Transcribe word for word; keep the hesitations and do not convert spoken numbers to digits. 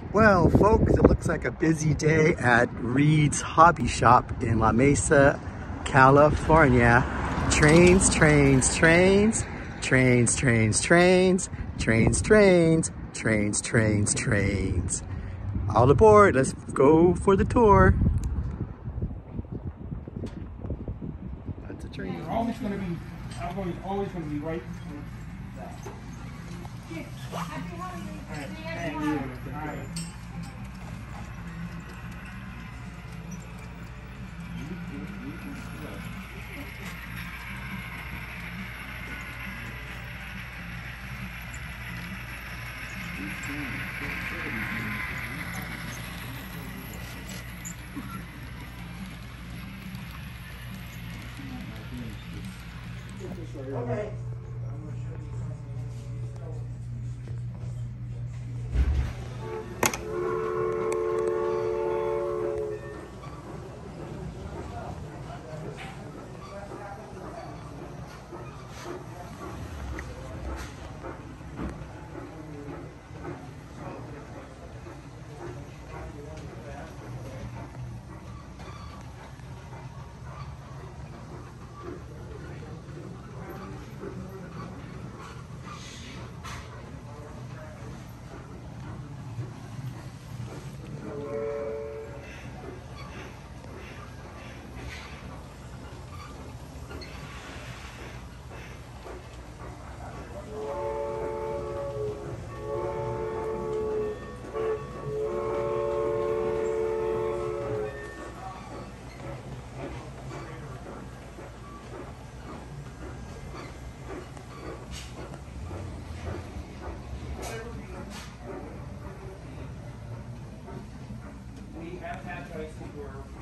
Well, folks, it looks like a busy day at Reed's Hobby Shop in La Mesa, California. Trains, trains, trains, trains, trains, trains, trains, trains, trains, trains, trains. All aboard, let's go for the tour. That's a train. You're always going to be, I'm going, always going to be right. Happy holidays. Thank you. All right. Okay. We have had choices where